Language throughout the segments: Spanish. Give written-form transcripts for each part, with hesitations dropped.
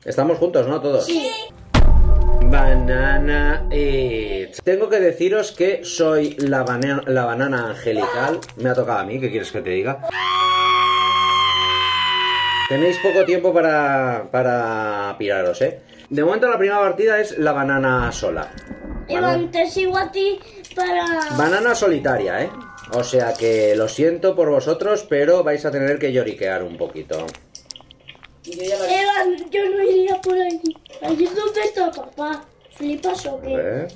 Estamos juntos, ¿no? Todos. Sí. Banana Eats. Tengo que deciros que soy la banana angelical. Me ha tocado a mí, ¿qué quieres que te diga? Tenéis poco tiempo para piraros, ¿eh? De momento la primera partida es la banana sola. Iván, te sigo a ti para... Banana solitaria, ¿eh? O sea que lo siento por vosotros, pero vais a tener que lloriquear un poquito. Iván, yo no iría por allí. Allí es donde está papá. ¿Flipas o A qué? ver.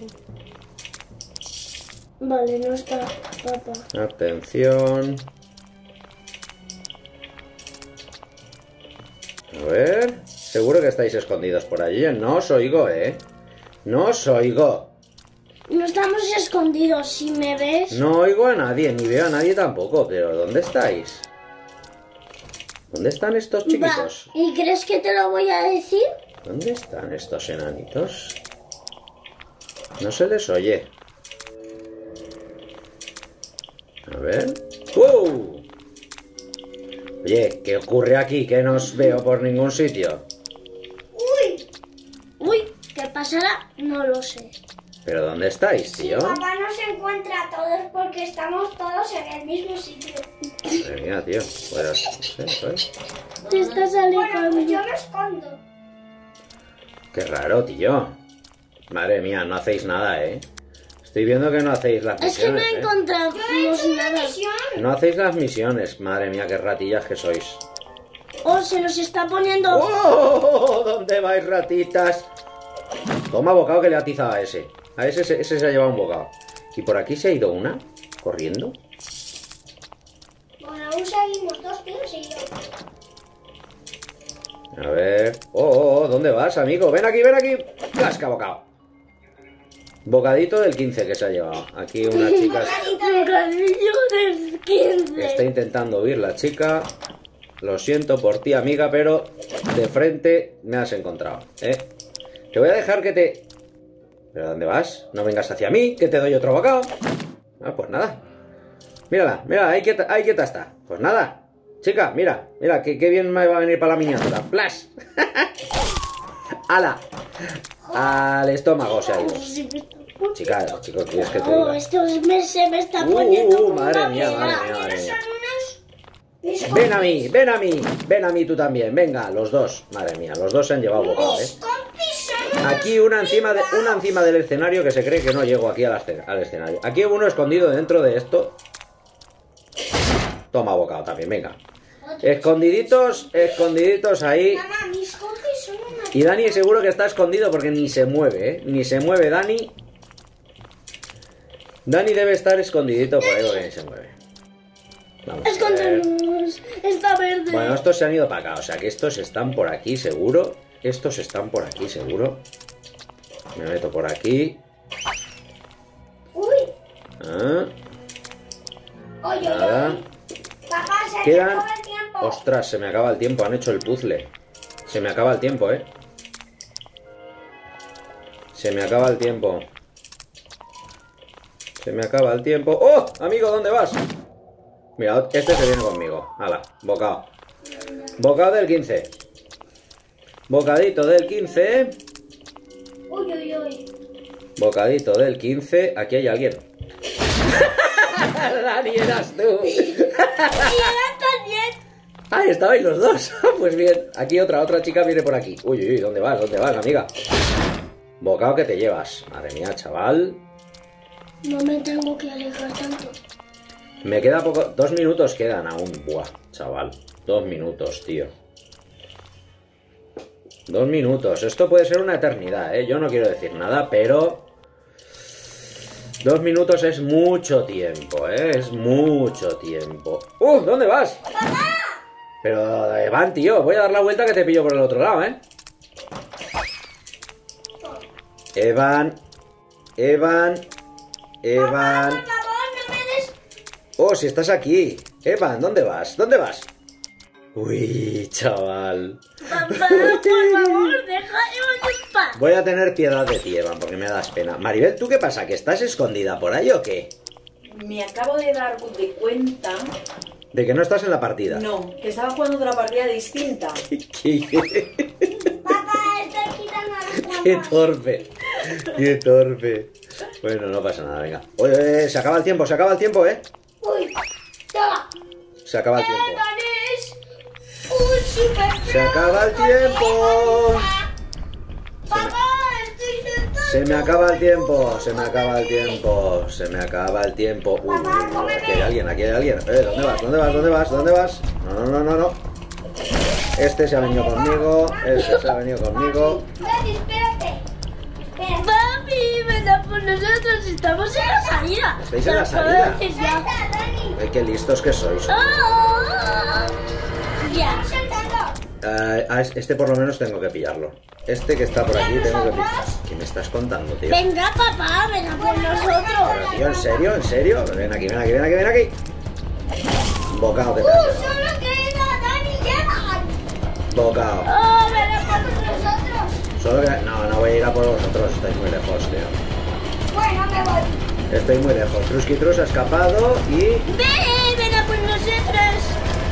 Vale, no está papá. Atención. A ver. Seguro que estáis escondidos por allí. No os oigo, ¿eh? No os oigo. No estamos escondidos, si me ves. No oigo a nadie, ni veo a nadie tampoco. Pero ¿dónde estáis? ¿Dónde están estos chiquitos? Va, ¿y crees que te lo voy a decir? ¿Dónde están estos enanitos? No se les oye. A ver. ¡Wow! Oye, ¿qué ocurre aquí? Que no os veo por ningún sitio. Uy, ¿qué pasará? No lo sé. ¿Pero dónde estáis, tío? Papá nos encuentra a todos porque estamos todos en el mismo sitio. Madre mía, tío. Bueno, no sé, ¿sabes? Te estás alejando. Pues yo me escondo. Qué raro, tío. Madre mía, no hacéis nada, ¿eh? Estoy viendo que no hacéis las Es que no misiones, ¿eh? encontramos nada. No hacéis las misiones. Madre mía, qué ratillas que sois. Oh, se nos está poniendo... ¡Oh! ¿Dónde vais, ratitas? Toma bocado que le atiza a ese. A ese se ha llevado un bocado. Y por aquí se ha ido una, corriendo. Bueno, aún seguimos dos tíos y yo. A ver. ¡Oh! ¿Dónde vas, amigo? Ven aquí, ven aquí. ¡Casca bocado! Bocadito del 15 que se ha llevado. Aquí una chica Bocadillo del 15. está intentando huir la chica. Lo siento por ti, amiga, pero de frente me has encontrado, ¿eh? Te voy a dejar que te... ¿Pero dónde vas? No vengas hacia mí, que te doy otro bocado. Ah, pues nada. Mírala, mira, ahí quieta está. Pues nada. Chica, mira, qué bien me va a venir para la miniatura. ¡Plas! ¡Hala! Al estómago se ha ido. Chica, chicos, ¿quieres que te Oh, diga? esto se me está poniendo como madre una mía, piedra. madre mía. Ven a mí, ven a mí, ven a mí tú también, venga, los dos. Madre mía, los dos se han llevado bocado, ¿eh? Aquí una encima del escenario que se cree que no llego aquí al escenario. Aquí uno escondido dentro de esto. Toma bocado también, venga. Escondiditos ahí. Mamá, mis compis son una... Y Dani seguro que está escondido porque ni se mueve, ¿eh? Ni se mueve Dani. Dani debe estar escondidito por ahí porque ni se mueve. Vamos a ver. Escóndenos, está verde. Bueno, estos se han ido para acá, o sea que estos están por aquí seguro. Estos están por aquí seguro. Me meto por aquí. Uy, Ah, oye, nada. papá, se Quedan... acabó el tiempo. Ostras, se me acaba el tiempo, han hecho el puzzle. Se me acaba el tiempo, ¿eh? Se me acaba el tiempo. Se me acaba el tiempo. ¡Oh! Amigo, ¿dónde vas? Mira, este se viene conmigo. Hala, bocado. Bocado del 15. Bocadito del 15. Uy, uy, uy. Bocadito del 15. Aquí hay alguien. Dani, eras tú. Y ahora también. Ah, estabais los dos. Pues bien. Aquí otra chica viene por aquí. Uy, uy, ¿dónde vas, amiga? Bocado que te llevas. Madre mía, chaval. No me tengo que alejar tanto. Me queda poco... 2 minutos quedan aún. Buah, chaval. 2 minutos, tío. 2 minutos. Esto puede ser una eternidad, ¿eh? Yo no quiero decir nada, pero... 2 minutos es mucho tiempo, ¿eh? Es mucho tiempo. ¿Dónde vas? ¡Papá! Pero, van, tío. Voy a dar la vuelta que te pillo por el otro lado, ¿eh? Evan. Papá, por favor, no me des... Oh, si estás aquí. Evan, ¿dónde vas? ¿Dónde vas? Uy, chaval. Papá, por favor, déjame en paz. Voy a tener piedad de ti, Evan, porque me das pena. Maribel, ¿tú qué pasa? ¿Que estás escondida por ahí o qué? Me acabo de dar de cuenta... De que no estás en la partida. No, que estaba jugando otra partida distinta. Papá, Qué torpe. Qué torpe. Bueno, no pasa nada, venga. Oye, se acaba el tiempo, ¿eh? Uy, toma. Se acaba el tiempo. Ganes un super. Se acaba el tiempo. Papá, estoy sentado. Se me acaba el tiempo, se me acaba el tiempo, se me acaba el tiempo. Aquí hay alguien, aquí hay alguien. ¿Dónde vas? ¿Dónde vas? ¿Dónde vas? ¿Dónde vas? No, no, no, no, no. Este se ha venido conmigo, este se ha venido conmigo. Dani, espérate. Papi, venga por nosotros, estamos en la salida. ¿Estáis en la salida? Ay, qué listos que sois. Ya. Este por lo menos tengo que pillarlo. Este que está por aquí tengo que pillarlo. ¿Qué me estás contando, tío? Venga, papá, venga por nosotros. Pero, tío, ¿en serio? ¿En serio? Ven aquí, ven aquí, ven aquí, ven aquí. Bocado que te has llevado. Solo queda Dani y llegan. Bocado. Oh, venga por nosotros. Solo que... No, no voy a ir a por vosotros. Estáis muy lejos, tío. Bueno, me voy. Estoy muy lejos. Trusky Trus ha escapado y... Venga por nosotros.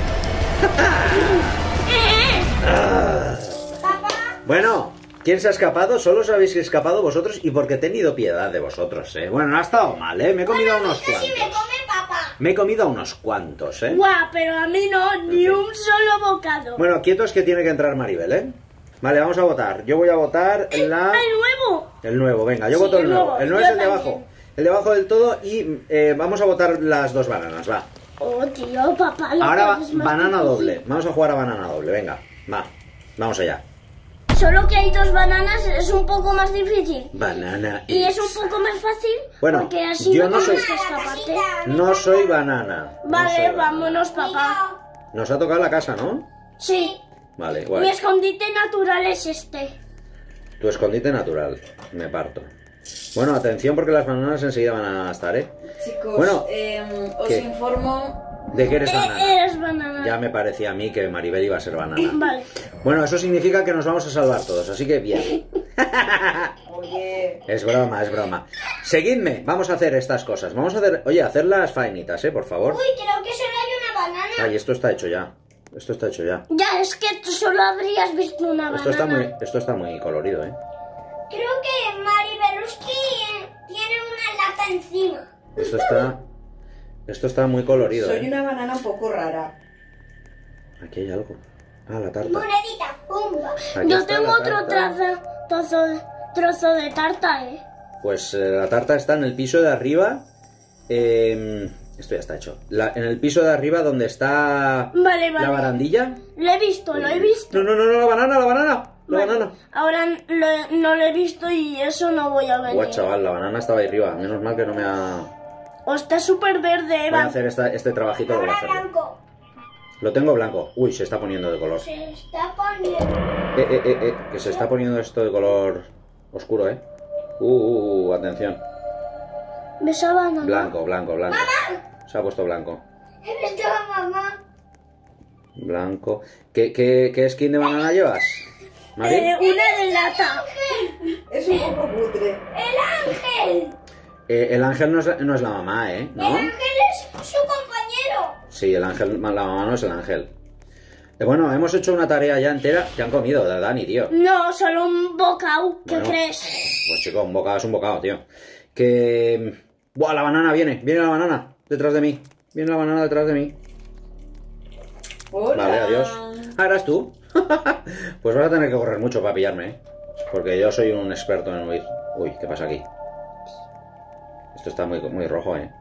Papá. Bueno, ¿quién se ha escapado? Solo os habéis escapado vosotros y porque he tenido piedad de vosotros, ¿eh? Bueno, no ha estado mal, ¿eh? Me he comido a unos Si me cuantos. come papá. Me he comido a unos cuantos, ¿eh? Guau, pero a mí no, ni fin. un solo bocado. Bueno, quietos que tiene que entrar Maribel, ¿eh? Vale, vamos a votar. Yo voy a votar la... ¡El nuevo! El nuevo, venga, yo Sí, voto el el nuevo. nuevo, El nuevo yo es el de abajo. también. El de abajo del todo y vamos a votar las dos bananas, va. Oh, tío, papá. lo Ahora haces más banana difícil. doble. Vamos a jugar a banana doble, venga. Va, vamos allá. Solo que hay dos bananas es un poco más difícil. Banana Y es is- un poco más fácil Bueno, porque así yo no no soy- tienes que escaparte. No soy banana. No Vale, soy banana. vámonos, papá. Nos ha tocado la casa, ¿no? Sí. Vale, Mi guay. escondite natural es este. Tu escondite natural. Me parto. Bueno, atención porque las bananas enseguida van a estar, ¿eh? Chicos, Bueno, os ¿qué? informo. ¿De qué eres banana? Eres banana. Ya me parecía a mí que Maribel iba a ser banana. Vale. Bueno, eso significa que nos vamos a salvar todos, así que bien. Oye, Es broma, es broma. Seguidme, vamos a hacer estas cosas. Vamos a hacer, oye, hacer las faenitas, por favor. Uy, creo que solo hay una banana. Ay, esto está hecho ya. Esto está hecho ya. Ya, es que tú solo habrías visto una Esto banana. esto está muy colorido, ¿eh? Creo que Maribeluski tiene una lata encima. Esto está muy colorido, soy ¿eh? una banana un poco rara. Aquí hay algo. Ah, la tarta. Monedita, pumba. Aquí Yo está tengo la otro tarta. trozo de tarta, Pues la tarta está en el piso de arriba. Esto ya está hecho. En el piso de arriba donde está Vale, vale. la barandilla. Lo he visto, lo he visto. No, no, no, no, la banana, la banana. La Vale. banana. Ahora no lo he visto y eso no voy a venir. Guau, chaval, la banana estaba ahí arriba. Menos mal que no me ha... O está súper verde, Voy a Eva. hacer este trabajito, lo voy a hacer. blanco. Lo tengo blanco. Uy, se está poniendo de color. Se está poniendo. Que se está poniendo esto de color oscuro, ¿eh? Atención. ¿Ves a banana? Blanco, blanco, blanco. Se ha puesto blanco. ¿He visto a mamá? Blanco. ¿Qué skin de banana llevas? ¿Mari? Una de lata. Es un poco cutre. ¡El ángel! El ángel no es la mamá, ¿eh? ¿No? El ángel es su compañero. Sí, el ángel, la mamá no es el ángel. Bueno, hemos hecho una tarea ya entera. Te han comido, Dani, tío. No, solo un bocado. ¿Qué Bueno. crees? Pues chico, un bocado es un bocado, tío. Que... ¡Buah, la banana viene! Viene la banana detrás de mí. Viene la banana detrás de mí. Hola. Vale, adiós. Ah, ¿eras tú? Pues vas a tener que correr mucho para pillarme, ¿eh? Porque yo soy un experto en huir. Uy, ¿qué pasa aquí? Esto está muy, muy rojo, ¿eh?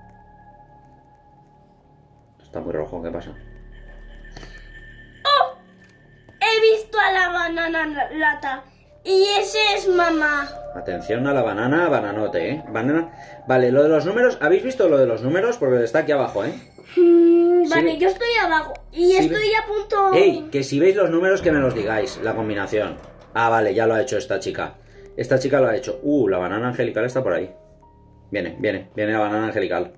Está muy rojo, ¿qué pasa? He visto a la banana lata. Y ese es mamá. Atención a la banana, bananote, ¿eh? Banana... Vale, lo de los números... ¿Habéis visto lo de los números? Porque está aquí abajo, ¿eh? Vale, Sí. yo estoy abajo. Y Sí, estoy a punto... ¡Ey! Que si veis los números que me los digáis, la combinación. Ah, vale, ya lo ha hecho esta chica. Esta chica lo ha hecho. La banana angelical está por ahí. Viene la banana angelical.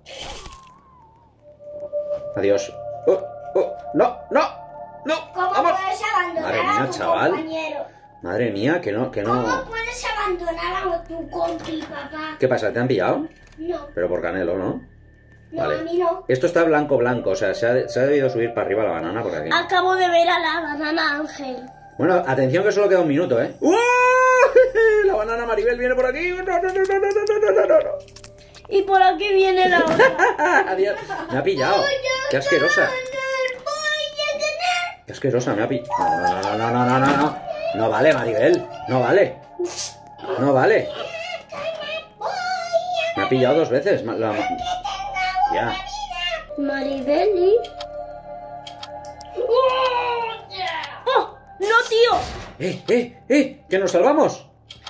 Adiós. ¡No! ¿Cómo ¡Vamos! puedes abandonar Madre mía, a tu chaval. compañero? Madre mía, que no... ¿Cómo puedes abandonar a tu compi, papá? ¿Qué pasa? ¿Te han pillado? No, Pero por Canelo, ¿no? no, Vale. a mí no. Esto está blanco, o sea, se ha debido subir para arriba la banana por aquí. Acabo de ver a la banana ángel. Bueno, atención que solo queda un minuto, ¿eh? ¡Uh! La banana, Maribel viene por aquí. No, no, no, no, no, no, no, no, no. Y por aquí viene la otra. Adiós. Me ha pillado. Qué asquerosa. Qué asquerosa, me ha pillado. No, no, no, no, no, no, no. No vale, Maribel. No vale. No vale. Me ha pillado 2 veces. Ya. Maribeli. ¡Oh! ¡No, tío! ¡Que nos salvamos!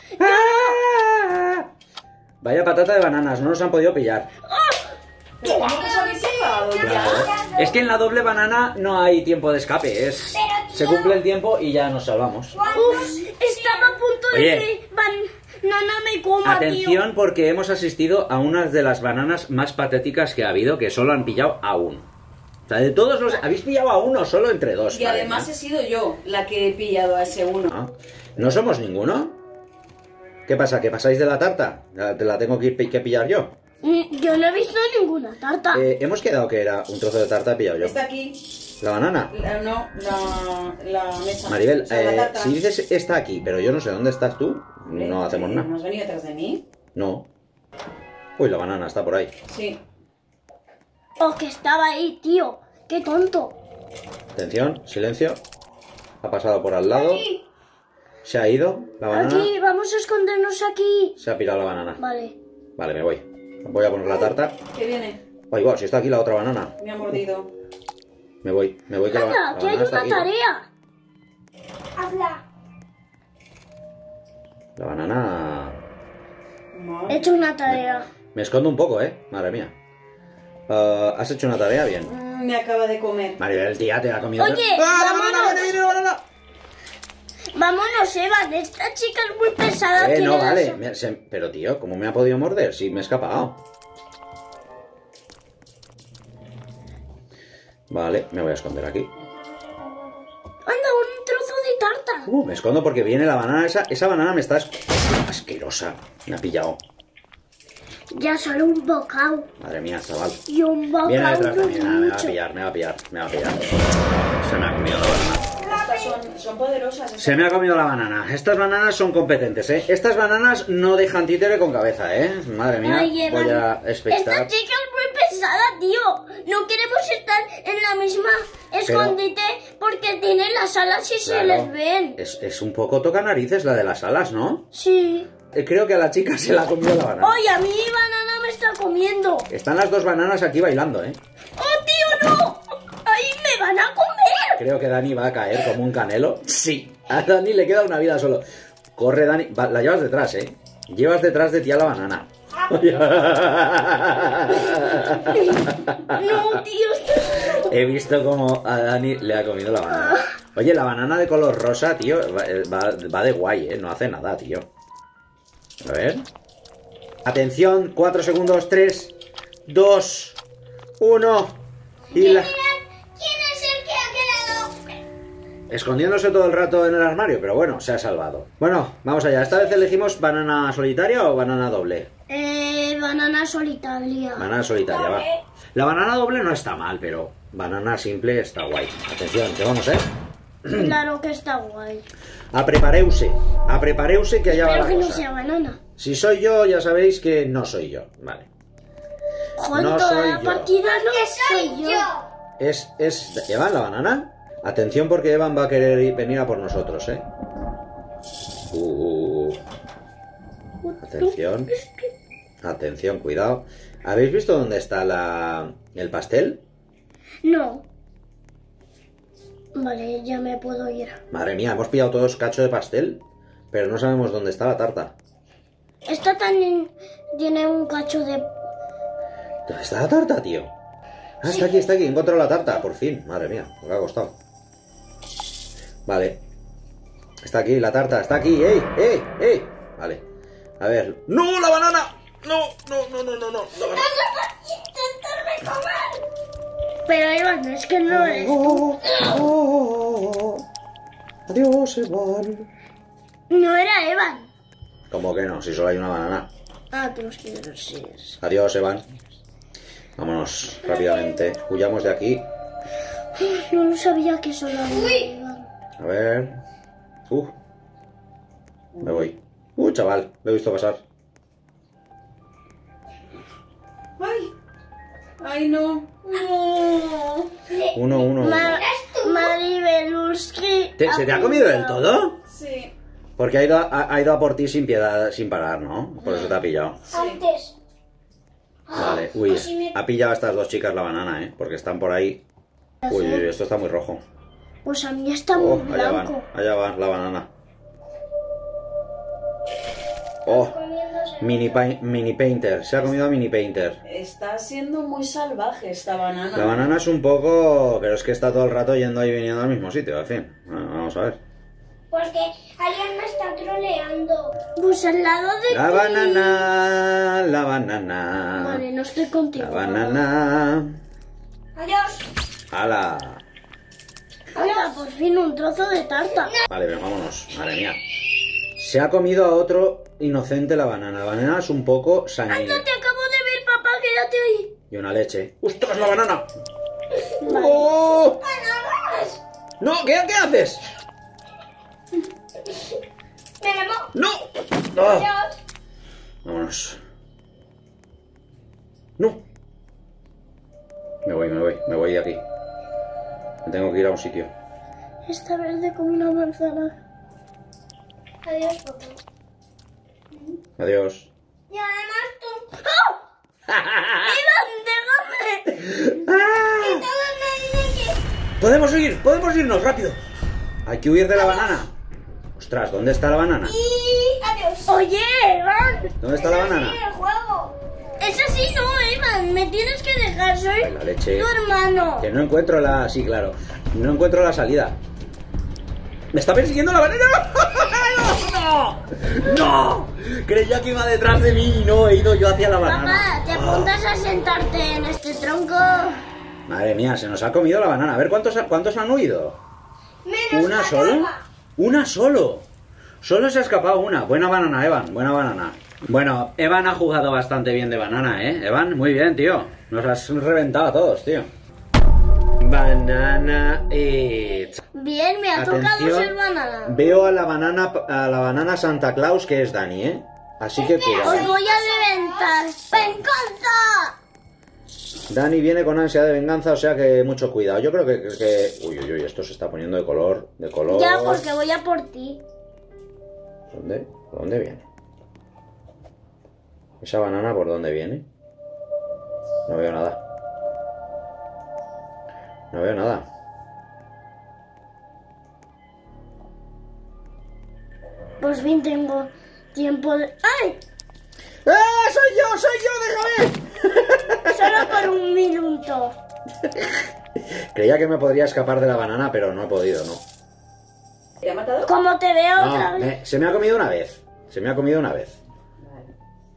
¡Ah! Vaya patata de bananas, no nos han podido pillar. ¿Cómo que os habéis salvado ya? Claro. Es que en la doble banana no hay tiempo de escape. Se cumple el tiempo y ya nos salvamos. Uf, estaba a punto de Oye. que banana me coma, Atención, porque hemos asistido a una de las bananas más patéticas que ha habido, que solo han pillado a uno. O sea, de todos los... Habéis pillado a uno solo entre 2. Y además he sido yo la que he pillado a ese uno. ¿No somos ninguno? ¿Qué pasa? ¿Que pasáis de la tarta? ¿Te la tengo que pillar yo? Yo no he visto ninguna tarta. Hemos quedado que era un trozo de tarta pillado yo. Está aquí. ¿La banana? La mesa. Maribel, O sea, la tarta. si dices está aquí, pero yo no sé dónde estás tú, no hacemos nada. ¿No has venido detrás de mí? No. Uy, la banana está por ahí. Sí. Oh, que estaba ahí, tío. Qué tonto. Atención, silencio. Ha pasado por al lado. Se ha ido la banana. Aquí, vamos a escondernos aquí. Se ha pirado la banana. Vale. Vale, me voy. Voy a poner la tarta. ¿Qué viene? Ay, wow, si está aquí la otra banana. Me ha mordido. Me voy que la Anda, que hay banana está una aquí. tarea. Habla. La banana... He hecho una tarea. Me escondo un poco, Madre mía. ¿Has hecho una tarea? Bien. Me acaba de comer. Maribel, tía, te ha comido... Oye, ¡Ah, la vámonos. banana! ¡Viene la banana! Vámonos, Evan. Esta chica es muy pesada. No, tiene vale. las- Pero, tío, ¿cómo me ha podido morder? Si me he escapado. Vale, me voy a esconder aquí. Anda, un trozo de tarta. Me escondo porque viene la banana esa. Esa banana me está... asquerosa. Me ha pillado. Ya solo un bocado. Madre mía, chaval. Y un bocado Viene detrás de no mí. es Nada, me va a mucho. pillar. Se me ha comido la banana. Estas son poderosas. Se me ha comido la banana. Estas bananas son competentes, Estas bananas no dejan títere con cabeza, Madre mía. Ay, Evan, Voy a esta expectar. chica es muy pesada, tío. No queremos estar en la misma escondite porque tienen las alas y se Claro, les ven. Es un poco toca narices la de las alas, ¿no? Sí. Creo que a la chica se la ha comido la banana. Oye, a mí banana me está comiendo. Están las dos bananas aquí bailando, ¡Oh, tío, no! ¡Ahí me van a comer! Creo que Dani va a caer como un canelo. Sí. A Dani le queda una vida solo. Corre, Dani. La llevas detrás, Llevas detrás de ti a la banana. No, tío, He visto como a Dani le ha comido la banana. Oye, la banana de color rosa, tío, va de guay, No hace nada, tío. A ver. Atención, 4 segundos, 3, 2, 1. Y la... ¿Quién es el que ha quedado? Escondiéndose todo el rato en el armario, pero bueno, se ha salvado. Bueno, vamos allá. ¿Esta vez elegimos banana solitaria o banana doble? Banana solitaria. Banana solitaria, va. La banana doble no está mal, pero banana simple está guay. Atención, que vamos, Claro que está guay. A prepareuse que allá va Espero la que no cosa. sea banana. Si soy yo, ya sabéis que no soy yo. Vale. Joder, No toda soy la yo. partida no soy yo. ¿Es Evan la banana? Atención porque Evan va a querer venir a por nosotros, Atención. Atención, cuidado. ¿Habéis visto dónde está el pastel? No. Vale, ya me puedo ir. Madre mía, hemos pillado todos cacho de pastel, pero no sabemos dónde está la tarta. Esta también tiene un cacho de... ¿Dónde está la tarta, tío? Ah, está aquí, he encontrado la tarta, por fin. Madre mía, lo que ha costado. Vale. Está aquí, la tarta, está aquí. ¡Ey! Vale. A ver. ¡No, la banana! No. Pero Iván, es que no eres tú. Adiós, Evan. No era Evan. ¿Cómo que no? Si solo hay una banana. Ah, pero es que no sé. Adiós, Evan. Vámonos rápidamente. Huyamos de aquí. No lo sabía que solo había Evan. A ver. Me voy. Chaval, lo he visto pasar. ¡Ay! ¡Ay, no! ¡No! Uno. Maribeluski. ¿Se te ha comido del todo? Sí. Porque ha ido a por ti sin piedad, sin parar, ¿no? Por eso te ha pillado. Sí. Antes. Vale, uy, Así me- ha pillado a estas dos chicas la banana, ¿eh? Porque están por ahí. Uy, esto está muy rojo. Pues a mí está Oh, muy allá blanco. va la banana. Oh, mini painter, se ha comido a mini painter. Está siendo muy salvaje esta banana. La banana es un poco... pero es que está todo el rato yendo y viniendo al mismo sitio, en fin. Bueno, vamos a ver. Porque alguien me está troleando. Pues al lado de La ti. banana, la banana. Vale, no estoy contigo. La banana. Adiós. ¡Hala! Anda, por fin un trozo de tarta. Vale, pero vámonos. Madre mía. Se ha comido a otro inocente la banana. La banana es un poco sanguínea. Anda, te acabo de ver, papá, quédate ahí. Y una leche. ¡Ostras, la banana! Vale. ¡Oh! ¡Bananas! ¡No! ¿Qué haces? ¡Me llamo! ¡No! ¡Ah! Adiós. Vámonos. ¡No! Me voy de aquí. Me tengo que ir a un sitio. Está verde como una manzana. Adiós, papá. Adiós. Y además tú... ¡Oh! ¡Iván, déjame! ¡Ah! Podemos irnos, rápido. Hay que huir de la banana. Ostras, ¿dónde está la banana? Y... Adiós. Oye, Iván. ¿Dónde está la banana? Es así el juego. Es así, no, Iván. Me tienes que dejar. Soy Ay, la leche. tu hermano. Que no encuentro la... Sí, claro. No encuentro la salida. ¡Me está persiguiendo la banana! ¡No! ¡No! Creía que iba detrás de mí y no he ido yo hacia la banana. Papá, ¿te apuntas a sentarte en este tronco? Madre mía, se nos ha comido la banana. A ver, ¿cuántos han huido? Menos ¿Una la solo? cama. ¡Una solo! Solo se ha escapado una. Buena banana, Evan. Buena banana. Bueno, Evan ha jugado bastante bien de banana, ¿eh? Evan, muy bien, tío. Nos has reventado a todos, tío. Banana It. Bien, me ha tocado ser banana. Veo a la banana Santa Claus, que es Dani, ¿eh? Así que Os cuidado. voy a reventar. ¡Venganza! Dani viene con ansia de venganza, o sea que mucho cuidado. Yo creo que... Uy, esto se está poniendo de color. Ya, porque voy a por ti. ¿Dónde? ¿Por dónde viene? ¿Esa banana por dónde viene? No veo nada. No veo nada. Por fin tengo tiempo de... ¡Ay! ¡Soy yo! ¡Déjame! Solo por un minuto. Creía que me podría escapar de la banana, pero no he podido, no. ¿Te ha matado? Como te veo otra No, vez. se me ha comido una vez. Se me ha comido una vez. Vale.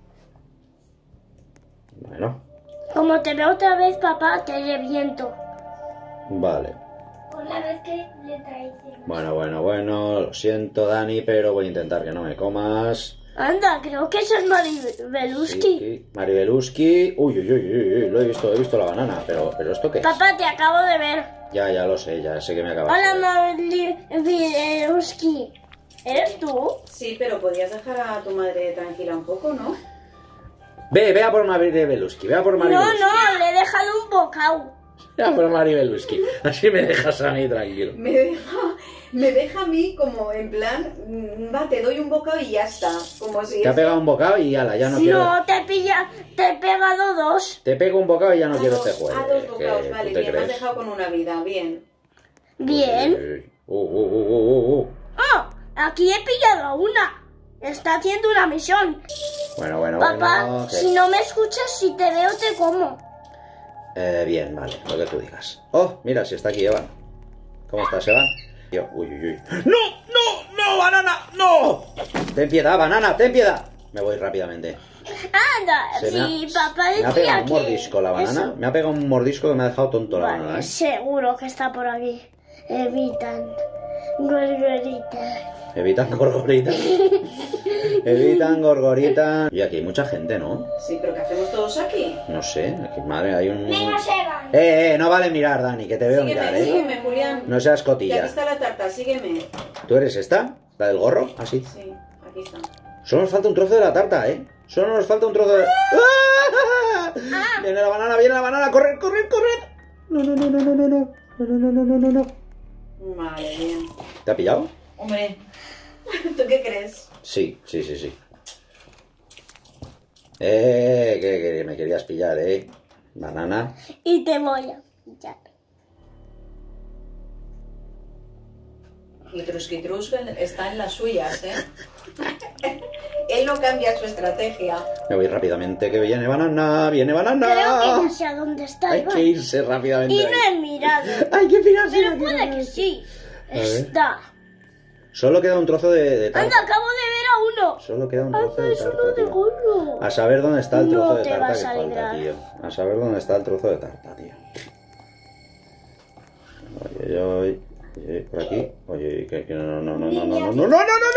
Bueno, Como te veo otra vez, papá, te reviento. vale. Por la vez que le traicioné. Bueno. Lo siento, Dani, pero voy a intentar que no me comas. Anda, creo que eso es Maribeluski. Sí. Maribeluski. Uy, lo he visto la banana, pero ¿esto qué es? Papá, te acabo de ver. Ya lo sé, ya sé que me acabas. Hola, Maribeluski. ¿Eres tú? Sí, pero podías dejar a tu madre tranquila un poco, ¿no? Ve a por Maribeluski, ve a por No, Maribeluski. no, le he dejado un bocado. Ve a por Maribeluski. Así me dejas a mí tranquilo. Me deja a mí como en plan, va, te doy un bocado y ya está. Como si Te ha es- pegado un bocado y ala, ya no quiero. No, te he pegado dos. Te pego un bocado y ya no a quiero dos- este juego. a dos ¿Qué bocados, tú vale, te bien, me has crees? dejado con una vida, bien. Bien. Oh. Oh, aquí he pillado a una. Está haciendo una misión. Bueno, Papá, que- si no me escuchas, si te veo, te como. Bien, vale, lo que tú digas. Oh, mira, si está aquí Evan. ¿Cómo estás, Evan? Yo, uy. ¡No, banana! ¡No! Ten piedad, banana, ten piedad. Me voy rápidamente. Anda, sí, papá me ha decía pegado un que... mordisco la banana. Eso. Me ha pegado un mordisco que me ha dejado tonto la Vale, banana, ¿eh? seguro que está por aquí. Evitan. Gorgorita. Evitan gorgorita. Evitan gorgorita. Y aquí hay mucha gente, ¿no? Sí, pero ¿qué hacemos todos aquí? No sé, aquí, madre, hay un... Menos Evan. No vale mirar, Dani, que te veo mirar, Sígueme, Julián. No seas Y aquí cotilla. está la tarta, sígueme. ¿Tú eres esta? ¿La del gorro? Ah, sí. Sí, aquí está. Solo nos falta un trozo de la tarta, ¿eh? Solo nos falta un trozo de... ¡Ah! Viene la banana, corred, corred, corred. No, no, no, no, no, no, no, no, no, no, no, no, no. Madre mía. ¿Te ha pillado? Hombre, ¿tú qué crees? Sí, sí, sí, sí. Que me querías pillar, banana. Y te voy a pillar. Y Truski está en las suyas, ¿eh? Él no cambia su estrategia. Me voy rápidamente, que viene banana, viene banana. Creo que ya sé a dónde está Hay Iván. que irse rápidamente. Y no ahí. he mirado. Hay que pirarse. Pero puede que sí. A ver. Está. Solo queda un trozo de tarta. Anda, acabo de ver a uno. Solo queda un trozo Anda, de es uno tarta, de tío. gorro. A saber dónde está el trozo No de te tarta que vas a falta, librar. tío. A saber dónde está el trozo de tarta, tío. Oye, oye, oye, por aquí. Oye, que no, no, no, no, no, no, no, no, no, no, no, no,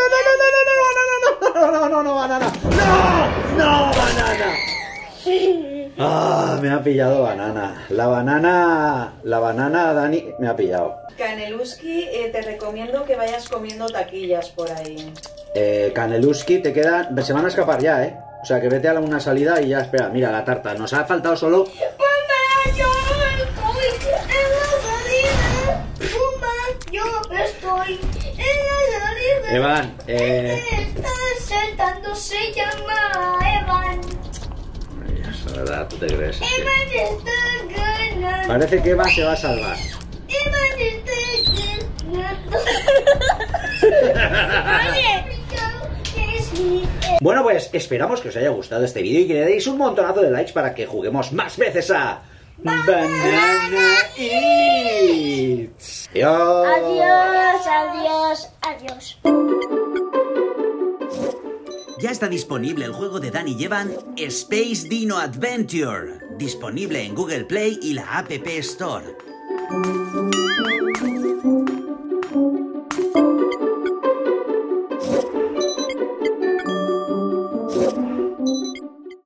no, no, no, banana. No, no, banana. Ah, me ha pillado banana. La banana, Dani, me ha pillado. Caneluski, te recomiendo que vayas comiendo taquillas por ahí. Caneluski, te quedan... Se van a escapar ya, ¿eh? O sea, que vete a una salida y ya, espera. Mira, la tarta. Nos ha faltado solo... Mamá, yo estoy en la salida. Mamá, yo estoy en la salida. Evan, Está saltando, se llama Evan. Ay, Dios, la verdad, tú te crees. Es que Evan está ganando. parece que Eva se va a salvar. Evan está ganando. Oye, es mi... Bueno, pues esperamos que os haya gustado este vídeo y que le deis un montonazo de likes para que juguemos más veces a... Banana Eats. Adiós. Adiós, adiós, adiós. Ya está disponible el juego de Dani y Evan, Space Dino Adventure, disponible en Google Play y la App Store.